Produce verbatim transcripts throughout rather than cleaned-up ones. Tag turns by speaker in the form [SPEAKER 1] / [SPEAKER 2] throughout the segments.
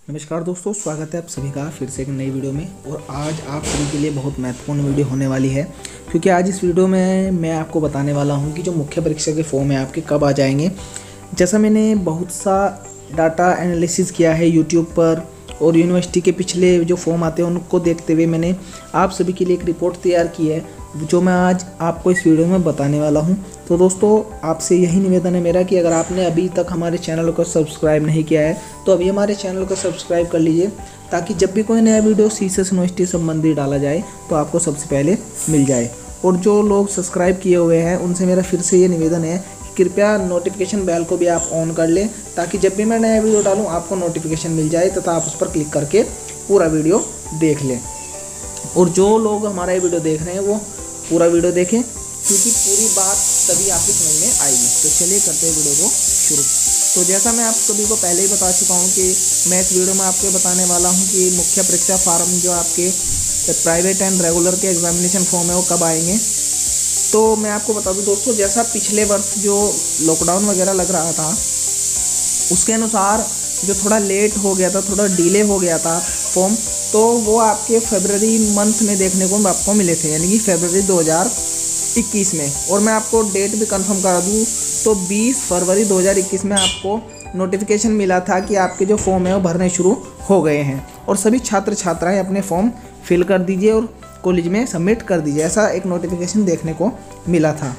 [SPEAKER 1] नमस्कार दोस्तों, स्वागत है आप सभी का फिर से एक नई वीडियो में। और आज आप सभी के लिए बहुत महत्वपूर्ण वीडियो होने वाली है, क्योंकि आज इस वीडियो में मैं आपको बताने वाला हूं कि जो मुख्य परीक्षा के फॉर्म है आपके कब आ जाएंगे। जैसा मैंने बहुत सा डाटा एनालिसिस किया है यूट्यूब पर और यूनिवर्सिटी के पिछले जो फॉर्म आते हैं उनको देखते हुए मैंने आप सभी के लिए एक रिपोर्ट तैयार की है, जो मैं आज आपको इस वीडियो में बताने वाला हूं। तो दोस्तों, आपसे यही निवेदन है मेरा कि अगर आपने अभी तक हमारे चैनल को सब्सक्राइब नहीं किया है तो अभी हमारे चैनल को सब्सक्राइब कर लीजिए, ताकि जब भी कोई नया वीडियो सीसेस यूनिवर्सिटी संबंधी डाला जाए तो आपको सबसे पहले मिल जाए। और जो लोग सब्सक्राइब किए हुए हैं उनसे मेरा फिर से ये निवेदन है कि कृपया नोटिफिकेशन बेल को भी आप ऑन कर लें, ताकि जब भी मैं नया वीडियो डालूँ आपको नोटिफिकेशन मिल जाए तथा आप उस पर क्लिक करके पूरा वीडियो देख लें। और जो लोग हमारा ये वीडियो देख रहे हैं वो पूरा वीडियो देखें, क्योंकि पूरी बात तभी आपकी समझ में आएगी। तो चलिए करते हैं वीडियो को शुरू। तो जैसा मैं आप सभी को पहले ही बता चुका हूँ कि मैं इस वीडियो में आपको बताने वाला हूँ कि मुख्य परीक्षा फार्म जो आपके प्राइवेट एंड रेगुलर के एग्जामिनेशन फॉर्म है वो कब आएंगे। तो मैं आपको बता दूँ दोस्तों, जैसा पिछले वर्ष जो लॉकडाउन वगैरह लग रहा था उसके अनुसार जो थोड़ा लेट हो गया था, थोड़ा डिले हो गया था फॉर्म, तो वो आपके फरवरी मंथ में देखने को आपको मिले थे, यानी कि फरवरी दो हज़ार इक्कीस में। और मैं आपको डेट भी कंफर्म करा दूँ तो बीस फरवरी दो हज़ार इक्कीस में आपको नोटिफिकेशन मिला था कि आपके जो फॉर्म है वो भरने शुरू हो गए हैं और सभी छात्र छात्राएं अपने फॉर्म फिल कर दीजिए और कॉलेज में सबमिट कर दीजिए, ऐसा एक नोटिफिकेशन देखने को मिला था।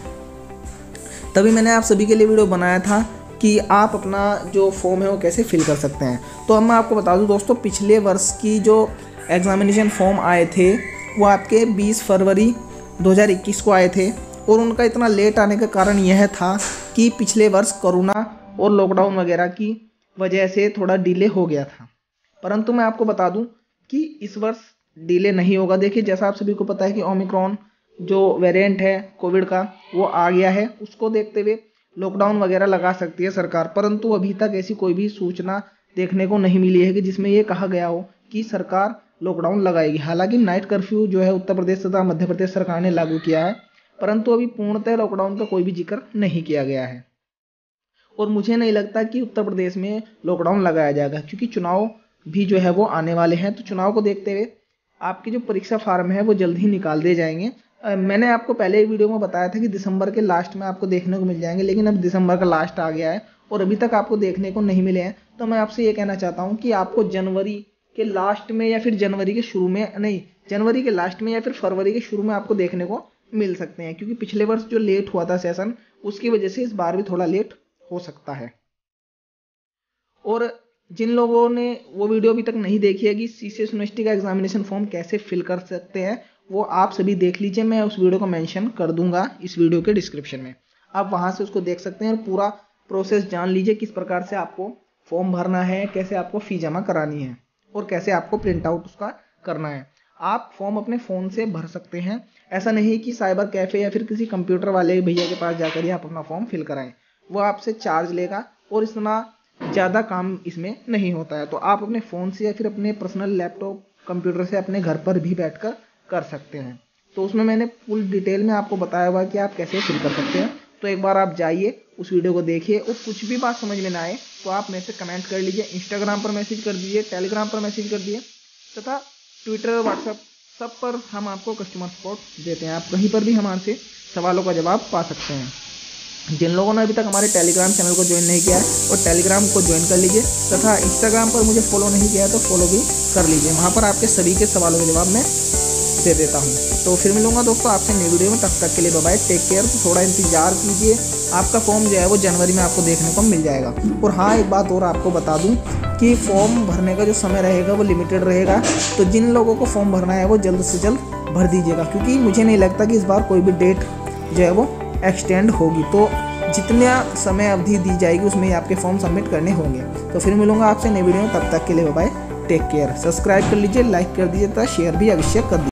[SPEAKER 1] तभी मैंने आप सभी के लिए वीडियो बनाया था कि आप अपना जो फॉर्म है वो कैसे फिल कर सकते हैं। तो अब मैं आपको बता दूं दोस्तों, पिछले वर्ष की जो एग्ज़ामिनेशन फॉर्म आए थे वो आपके बीस फरवरी दो हज़ार इक्कीस को आए थे, और उनका इतना लेट आने का कारण यह था कि पिछले वर्ष कोरोना और लॉकडाउन वगैरह की वजह से थोड़ा डिले हो गया था। परंतु मैं आपको बता दूं कि इस वर्ष डिले नहीं होगा। देखिए, जैसा आप सभी को पता है कि ओमिक्रॉन जो वेरिएंट है कोविड का वो आ गया है, उसको देखते हुए लॉकडाउन वगैरह लगा सकती है सरकार, परंतु अभी तक ऐसी कोई भी सूचना देखने को नहीं मिली है कि जिसमें ये कहा गया हो कि सरकार लॉकडाउन लगाएगी। हालांकि नाइट कर्फ्यू जो है उत्तर प्रदेश तथा मध्य प्रदेश सरकार ने लागू किया है, परंतु अभी पूर्णतः लॉकडाउन का कोई भी जिक्र नहीं किया गया है। और मुझे नहीं लगता कि उत्तर प्रदेश में लॉकडाउन लगाया जाएगा, क्योंकि चुनाव भी जो है वो आने वाले हैं। तो चुनाव को देखते हुए आपकी जो परीक्षा फार्म है वो जल्द ही निकाल दिए जाएंगे। मैंने आपको पहले एक वीडियो में बताया था कि दिसंबर के लास्ट में आपको देखने को मिल जाएंगे, लेकिन अब दिसंबर का लास्ट आ गया है और अभी तक आपको देखने को नहीं मिले हैं। तो मैं आपसे ये कहना चाहता हूँ कि आपको जनवरी के लास्ट में या फिर जनवरी के शुरू में, नहीं जनवरी के लास्ट में या फिर फरवरी के शुरू में आपको देखने को मिल सकते हैं, क्योंकि पिछले वर्ष जो लेट हुआ था सेशन उसकी वजह से इस बार भी थोड़ा लेट हो सकता है। और जिन लोगों ने वो वीडियो अभी तक नहीं देखी है कि सीसीएस यूनिवर्सिटी का एग्जामिनेशन फॉर्म कैसे फिल कर सकते हैं, वो आप सभी देख लीजिए। मैं उस वीडियो को मेंशन कर दूंगा इस वीडियो के डिस्क्रिप्शन में, आप वहां से उसको देख सकते हैं और पूरा प्रोसेस जान लीजिए, किस प्रकार से आपको फॉर्म भरना है, कैसे आपको फी जमा करानी है और कैसे आपको प्रिंट आउट उसका करना है। आप फॉर्म अपने फ़ोन से भर सकते हैं, ऐसा नहीं कि साइबर कैफ़े या फिर किसी कंप्यूटर वाले भैया के पास जाकर ही आप अपना फॉर्म फिल कराएं, वो आपसे चार्ज लेगा और इतना ज़्यादा काम इसमें नहीं होता है। तो आप अपने फ़ोन से या फिर अपने पर्सनल लैपटॉप कंप्यूटर से अपने घर पर भी बैठकर कर सकते हैं। तो उसमें मैंने फुल डिटेल में आपको बताया हुआ कि आप कैसे फिल कर सकते हैं। तो एक बार आप जाइए, उस वीडियो को देखिए, और कुछ भी बात समझ में ना आए तो आप मेरे से कमेंट कर लीजिए, इंस्टाग्राम पर मैसेज कर दीजिए, टेलीग्राम पर मैसेज कर दिए तथा ट्विटर, व्हाट्सएप सब पर हम आपको कस्टमर सपोर्ट देते हैं। आप कहीं पर भी हमारे से सवालों का जवाब पा सकते हैं। जिन लोगों ने अभी तक हमारे टेलीग्राम चैनल को ज्वाइन नहीं किया है और टेलीग्राम को ज्वाइन कर लीजिए, तथा इंस्टाग्राम पर मुझे फॉलो नहीं किया है तो फॉलो भी कर लीजिए। वहाँ पर आपके सभी के सवालों के जवाब मैं दे देता हूँ। तो फिर मिलूंगा दोस्तों आपसे नई वीडियो में, तब तक के लिए बाय बाय, टेक केयर। तो थोड़ा इंतजार कीजिए, आपका फॉर्म जो है वो जनवरी में आपको देखने को मिल जाएगा। और हाँ, एक बात और आपको बता दूँ कि फॉर्म भरने का जो समय रहेगा वो लिमिटेड रहेगा, तो जिन लोगों को फॉर्म भरना है वो जल्द से जल्द भर दीजिएगा, क्योंकि मुझे नहीं लगता कि इस बार कोई भी डेट जो है वो एक्सटेंड होगी। तो जितना समय अवधि दी जाएगी उसमें ही आपके फॉर्म सबमिट करने होंगे। तो फिर मिलूंगा आपसे नई वीडियो में, तब तक के लिए bye bye, take care. Subscribe कर लीजिए, लाइक कर दीजिए तथा शेयर भी अवश्य कर दीजिए।